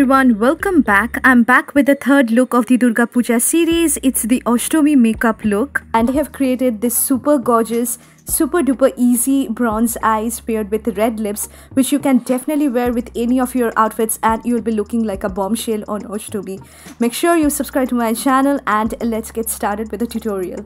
everyone, welcome back. I'm back with the third look of the Durga Puja series. It's the Ashtami makeup look, and I have created this super gorgeous, super duper easy bronze eyes paired with red lips, which you can definitely wear with any of your outfits and you'll be looking like a bombshell on Ashtami. Make sure you subscribe to my channel and let's get started with the tutorial.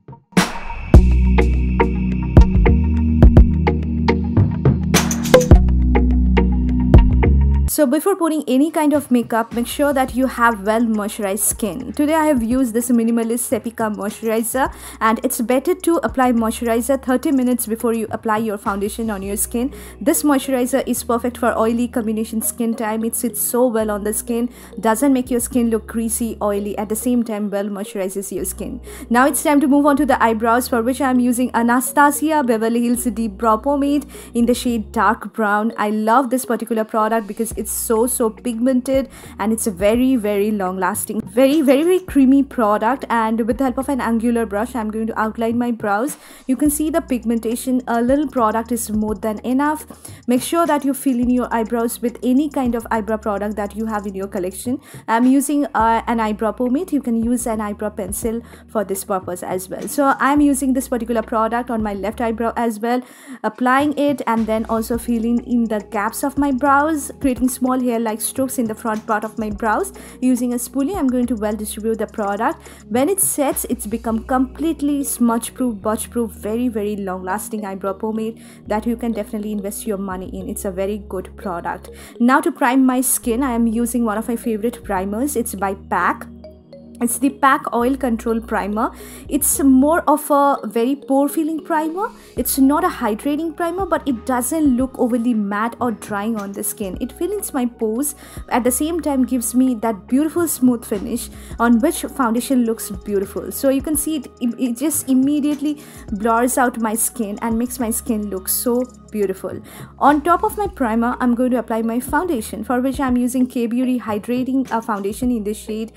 So before putting any kind of makeup, make sure that you have well moisturized skin. Today I have used this minimalist Cepika moisturizer, and it's better to apply moisturizer 30 minutes before you apply your foundation on your skin. This moisturizer is perfect for oily combination skin type. It sits so well on the skin, doesn't make your skin look greasy, oily, at the same time well moisturizes your skin. Now it's time to move on to the eyebrows, for which I'm using Anastasia Beverly Hills Deep Brow Pomade in the shade dark brown. I love this particular product because it's so pigmented and it's a very long lasting, very creamy product. And with the help of an angular brush, I'm going to outline my brows. You can see the pigmentation. A little product is more than enough. Make sure that you fill in your eyebrows with any kind of eyebrow product that you have in your collection. I'm using an eyebrow pomade. You can use an eyebrow pencil for this purpose as well. So I'm using this particular product on my left eyebrow as well, applying it and then also filling in the gaps of my brows, creating small hair-like strokes in the front part of my brows. Using a spoolie, I'm going to well distribute the product. When it sets, it's become completely smudge-proof, budge-proof, very long-lasting eyebrow pomade that you can definitely invest your money in. It's a very good product. Now to prime my skin, I am using one of my favorite primers. It's by PAC. It's the PAC Oil Control Primer. It's more of a very pore filling primer. It's not a hydrating primer, but it doesn't look overly matte or drying on the skin. It fills my pores, at the same time gives me that beautiful smooth finish on which foundation looks beautiful. So you can see it just immediately blurs out my skin and makes my skin look so beautiful. On top of my primer, I'm going to apply my foundation, for which I'm using K-Beauty Hydrating Foundation in the shade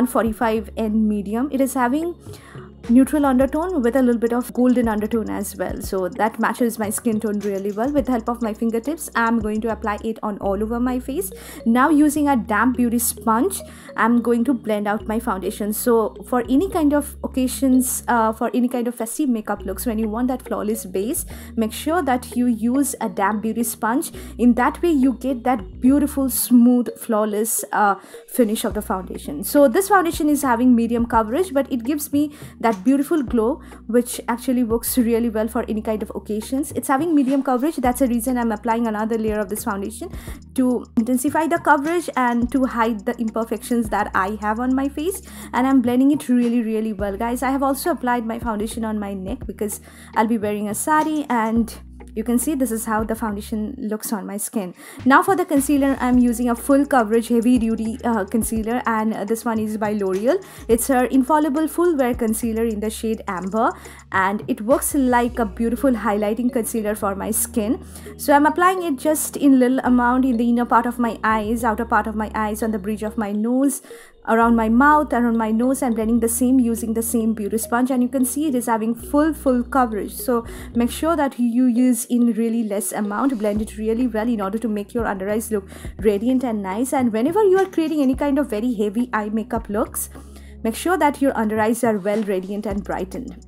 145 and medium. It is having neutral undertone with a little bit of golden undertone as well, so that matches my skin tone really well. With the help of my fingertips, I'm going to apply it on all over my face. Now using a damp beauty sponge, I'm going to blend out my foundation. So for any kind of occasions, for any kind of festive makeup looks, when you want that flawless base, make sure that you use a damp beauty sponge. In that way you get that beautiful smooth flawless finish of the foundation. So this foundation is having medium coverage, but it gives me that beautiful glow which actually works really well for any kind of occasions. It's having medium coverage. That's the reason I'm applying another layer of this foundation to intensify the coverage and to hide the imperfections that I have on my face. And I'm blending it really well, guys. I have also applied my foundation on my neck because I'll be wearing a sari, and you can see this is how the foundation looks on my skin. Now for the concealer, I'm using a full coverage heavy duty concealer, and this one is by L'Oreal. It's her Infallible Full Wear Concealer in the shade Amber, and it works like a beautiful highlighting concealer for my skin. So I'm applying it just in little amount in the inner part of my eyes, outer part of my eyes, on the bridge of my nose, around my mouth, around my nose. I'm blending the same using the same beauty sponge, and you can see it is having full coverage. So make sure that you use in really less amount. Blend it really well in order to make your under eyes look radiant and nice. And whenever you are creating any kind of very heavy eye makeup looks, make sure that your under eyes are well radiant and brightened.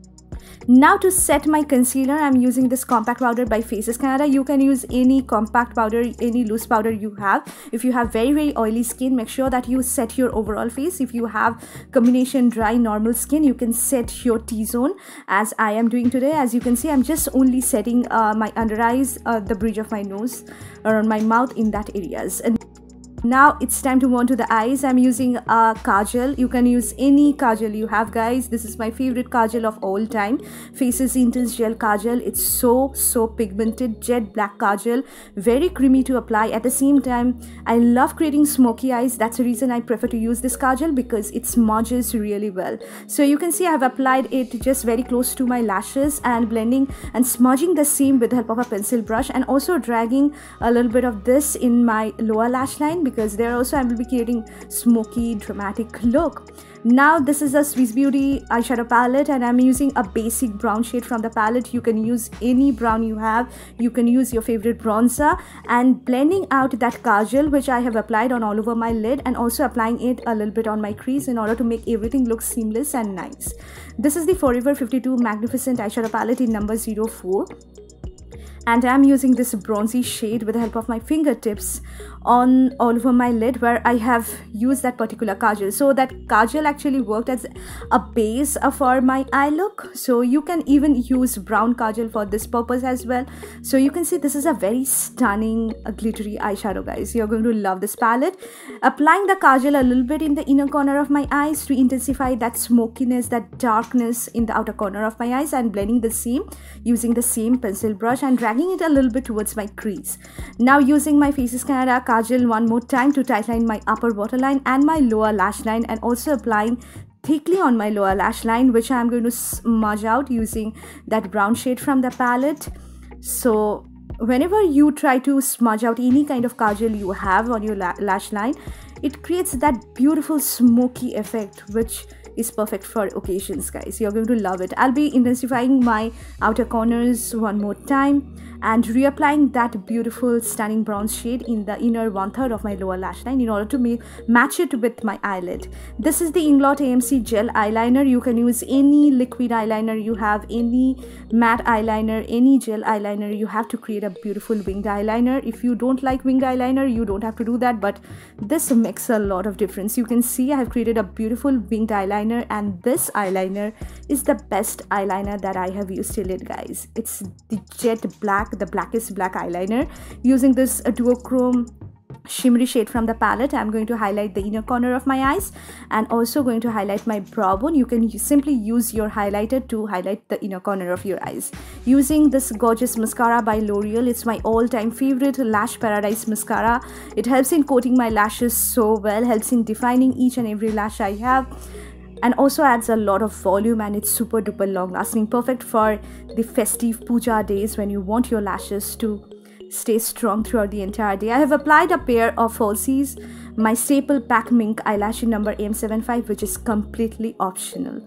Now to set my concealer, I'm using this compact powder by Faces Canada. You can use any compact powder, any loose powder you have. If you have very oily skin, make sure that you set your overall face. If you have combination dry normal skin, you can set your T-zone as I am doing today. As you can see, I'm just only setting my under eyes, the bridge of my nose, around my mouth, in that areas. And now it's time to move on to the eyes. I'm using a kajal. You can use any kajal you have, guys. This is my favorite kajal of all time, Faces Intense Gel Kajal. It's so pigmented, jet black kajal, very creamy to apply. At the same time, I love creating smoky eyes. That's the reason I prefer to use this kajal, because it smudges really well. So you can see I have applied it just very close to my lashes, and blending and smudging the same with the help of a pencil brush, and also dragging a little bit of this in my lower lash line, because there also I will be creating smoky dramatic look. Now this is a Swiss Beauty eyeshadow palette, and I'm using a basic brown shade from the palette. You can use any brown you have, you can use your favorite bronzer, and blending out that kajal which I have applied on all over my lid, and also applying it a little bit on my crease in order to make everything look seamless and nice. This is the Forever 52 Magnificent eyeshadow palette in number 04. And I'm using this bronzy shade with the help of my fingertips on all over my lid, where I have used that particular kajal. So that kajal actually worked as a base for my eye look. So you can even use brown kajal for this purpose as well. So you can see this is a very stunning glittery eyeshadow, guys. You're going to love this palette. Applying the kajal a little bit in the inner corner of my eyes to intensify that smokiness, that darkness in the outer corner of my eyes, and blending the same using the same pencil brush and dragging it a little bit towards my crease. Now using my Faces Canada kajal one more time to tightline my upper waterline and my lower lash line, and also applying thickly on my lower lash line, which I'm going to smudge out using that brown shade from the palette. So whenever you try to smudge out any kind of kajal you have on your lash line, it creates that beautiful smoky effect which is perfect for occasions, guys. You're going to love it. I'll be intensifying my outer corners one more time and reapplying that beautiful stunning bronze shade in the inner 1/3 of my lower lash line in order to match it with my eyelid. This is the Inglot AMC gel eyeliner. You can use any liquid eyeliner you have, any matte eyeliner, any gel eyeliner you have to create a beautiful winged eyeliner. If you don't like winged eyeliner, you don't have to do that, but this makes a lot of difference. You can see I have created a beautiful winged eyeliner, and this eyeliner is the best eyeliner that I have used till it, guys. It's the jet black, the blackest black eyeliner. Using this duochrome shimmery shade from the palette, I'm going to highlight the inner corner of my eyes and also going to highlight my brow bone. You can simply use your highlighter to highlight the inner corner of your eyes. Using this gorgeous mascara by L'Oreal. It's my all-time favorite Lash Paradise mascara. It helps in coating my lashes so well, helps in defining each and every lash I have, and also adds a lot of volume, and it's super duper long lasting, perfect for the festive puja days when you want your lashes to stay strong throughout the entire day. I have applied a pair of falsies, my staple Pack Mink eyelash in number M75, which is completely optional.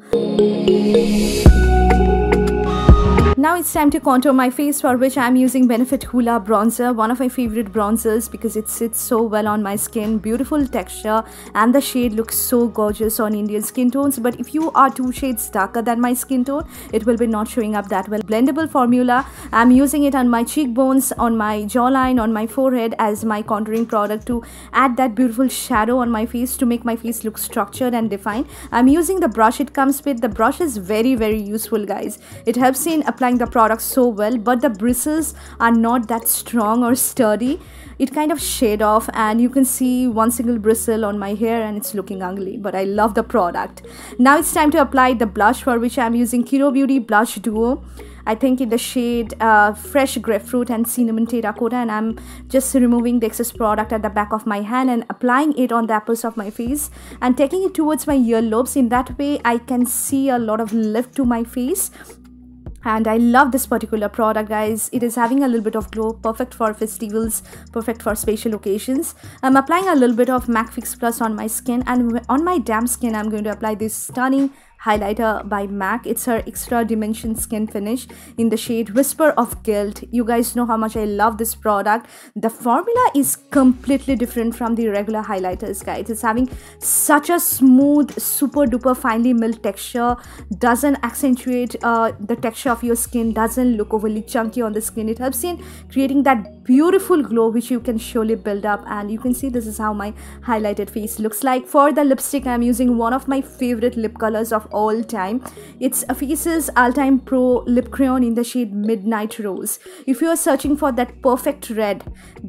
Now it's time to contour my face, for which I'm using Benefit Hoola bronzer, one of my favorite bronzers because it sits so well on my skin. Beautiful texture, and the shade looks so gorgeous on Indian skin tones. But if you are 2 shades darker than my skin tone, it will be not showing up that well. Blendable formula. I'm using it on my cheekbones, on my jawline, on my forehead as my contouring product to add that beautiful shadow on my face to make my face look structured and defined. I'm using the brush it comes with. The brush is very useful, guys. It helps in applying the product so well, but the bristles are not that strong or sturdy. It kind of shade off, and you can see one single bristle on my hair and it's looking ugly, but I love the product. Now it's time to apply the blush, for which I'm using Kiro Beauty Blush Duo, I think in the shade Fresh Grapefruit and Cinnamon Terracotta, and I'm just removing the excess product at the back of my hand and applying it on the apples of my face and taking it towards my earlobes. In that way I can see a lot of lift to my face. And I love this particular product, guys. It is having a little bit of glow, perfect for festivals, perfect for special occasions. I'm applying a little bit of MAC Fix Plus on my skin, and on my damp skin I'm going to apply this stunning highlighter by MAC. It's her Extra Dimension Skin Finish in the shade Whisper of Guilt. You guys know how much I love this product. The formula is completely different from the regular highlighters, guys. It's having such a smooth, super duper finely milled texture, doesn't accentuate the texture of your skin, doesn't look overly chunky on the skin. It helps in creating that beautiful glow which you can surely build up, and you can see this is how my highlighted face looks like. For the lipstick, I'm using one of my favorite lip colors of all time. It's a Faces All-Time Pro Lip Crayon in the shade Midnight Rose. If you are searching for that perfect red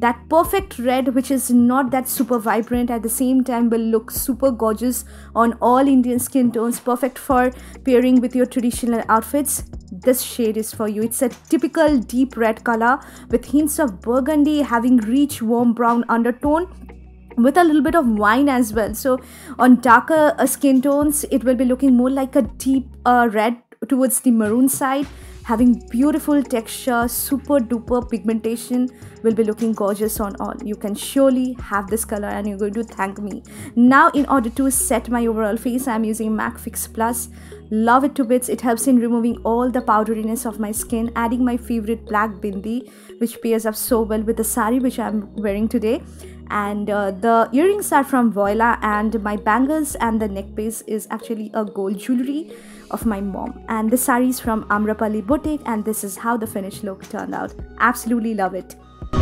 which is not that super vibrant, at the same time will look super gorgeous on all Indian skin tones, perfect for pairing with your traditional outfits, this shade is for you. It's a typical deep red color with hints of burgundy, having rich warm brown undertone with a little bit of wine as well. So on darker skin tones it will be looking more like a deep red towards the maroon side, having beautiful texture, super duper pigmentation, will be looking gorgeous on all. You can surely have this color and you're going to thank me. Now in order to set my overall face, I'm using MAC Fix Plus. Love it to bits. It helps in removing all the powderiness of my skin, adding my favorite black bindi, which pairs up so well with the sari which I'm wearing today. And the earrings are from Voila, and my bangles and the neck piece is actually a gold jewelry of my mom. And the sari is from Amrapali Boutique, and this is how the finished look turned out. Absolutely love it.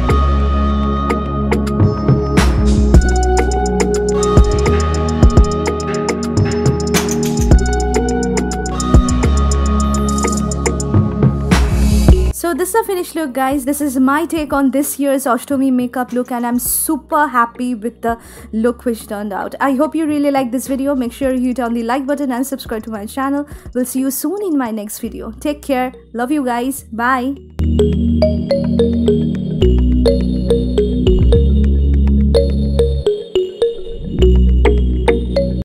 So this is a finished look, guys. This is my take on this year's Ashtami makeup look, and I'm super happy with the look which turned out. I hope you really like this video. Make sure you hit on the like button and subscribe to my channel. We'll see you soon in my next video. Take care. Love you guys. Bye.